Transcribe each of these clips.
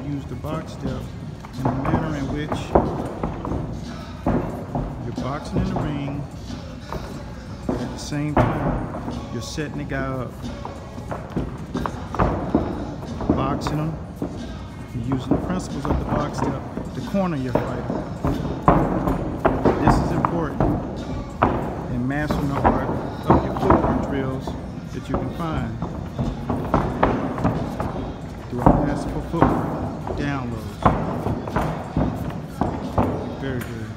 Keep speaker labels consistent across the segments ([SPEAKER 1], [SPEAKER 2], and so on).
[SPEAKER 1] use the box step in the manner in which you're boxing in the ring. At the same time, you're setting the guy up. Boxing him. You're using the principles of the box step to corner your fighter. This is important in mastering the art of your footwork drills that you can find through our masterful footwork downloads. Very good.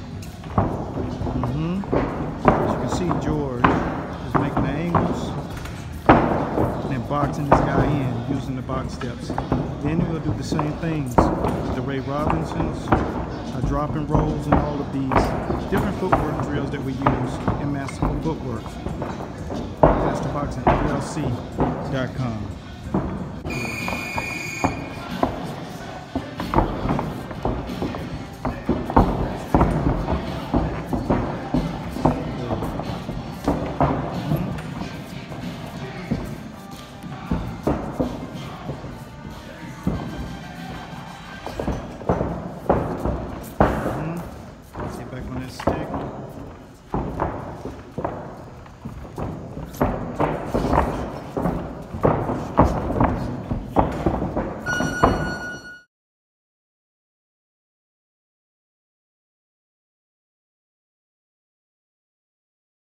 [SPEAKER 1] As you can see, George is making the angles and then boxing this guy in using the box steps. Then we'll do the same things with the Ray Robinsons, dropping rolls, and all of these different footwork drills that we use in Masterful Footwork. MasterboxingLLC.com.